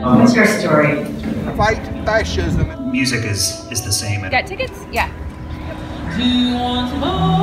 What's your story? Fight fascism. Music is the same. Got tickets? Yeah. Do you want more?